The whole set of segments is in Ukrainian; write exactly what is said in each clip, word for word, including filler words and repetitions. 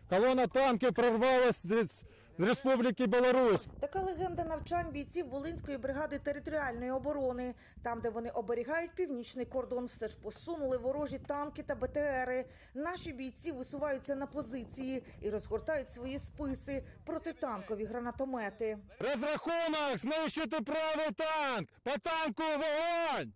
Колона танків прорвалась з Республіки Білорусь. Така легенда навчань бійців Волинської бригади територіальної оборони. Там, де вони оберігають північний кордон, все ж посунули ворожі танки та Б Т Ери. Наші бійці висуваються на позиції і розгортають свої списи, протитанкові гранатомети. Розрахунок знищити правий танк! По танку вогонь!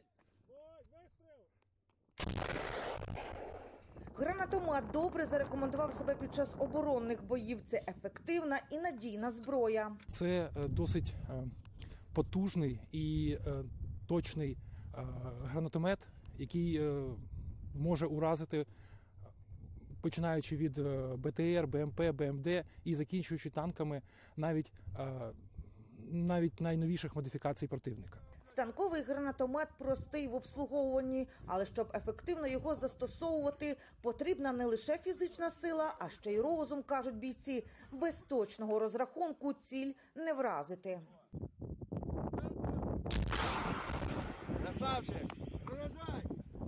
Гранатомет добре зарекомендував себе під час оборонних боїв. Це ефективна і надійна зброя. Це досить потужний і точний гранатомет, який може уразити, починаючи від Б Т Р, Б М П, Б М Д і закінчуючи танками навіть, навіть найновіших модифікацій противника. Станковий гранатомет простий в обслуговуванні, але щоб ефективно його застосовувати, потрібна не лише фізична сила, а ще й розум, кажуть бійці. Без точного розрахунку ціль не вразити. Красавчик! Виражай!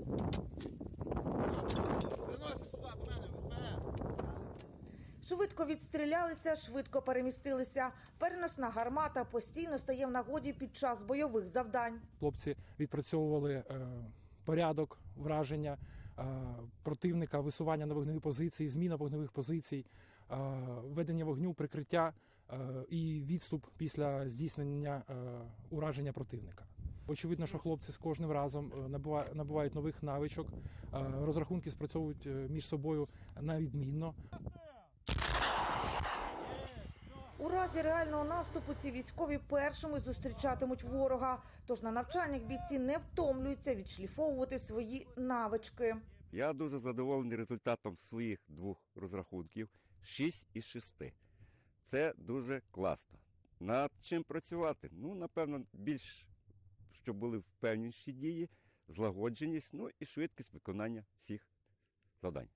Приносить сюди, до мене, візьме! Швидко відстрілялися, швидко перемістилися. Переносна гармата постійно стає в нагоді під час бойових завдань. Хлопці відпрацьовували е, порядок враження е, противника, висування на вогневі позиції, зміна вогневих позицій, е, ведення вогню, прикриття е, і відступ після здійснення е, ураження противника. Очевидно, що хлопці з кожним разом набувають нових навичок, е, розрахунки спрацьовують між собою на відмінно. У разі реального наступу ці військові першими зустрічатимуть ворога. Тож на навчаннях бійці не втомлюються відшліфовувати свої навички. Я дуже задоволений результатом своїх двох розрахунків. шість із шести. Це дуже класно. Над чим працювати? Ну, напевно, більш, щоб були впевненіші дії, злагодженість, ну і швидкість виконання всіх завдань.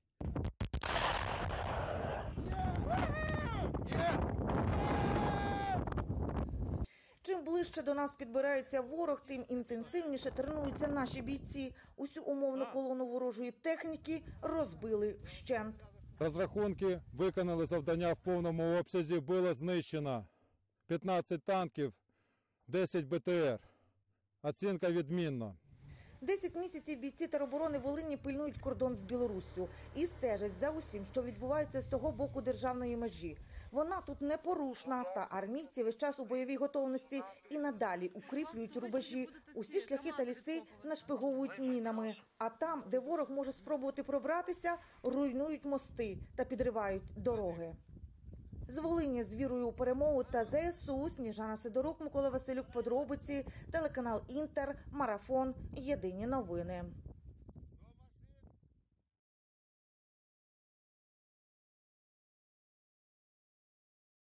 Чим ближче до нас підбирається ворог, тим інтенсивніше тренуються наші бійці. Усю умовну колону ворожої техніки розбили вщент. Розрахунки виконали завдання в повному обсязі. Було знищено п'ятнадцять танків, десять Б Т Р. Оцінка відмінна. Десять місяців бійці тероборони Волині пильнують кордон з Білоруссю і стежать за усім, що відбувається з того боку державної межі. Вона тут непорушна, та армійці весь час у бойовій готовності і надалі укріплюють рубежі. Усі шляхи та ліси нашпиговують мінами. А там, де ворог може спробувати пробратися, руйнують мости та підривають дороги. З Волині з вірою у перемогу та З С У, Сніжана Сидорук, Микола Василюк, подробиці, телеканал Інтер, Марафон, Єдині новини.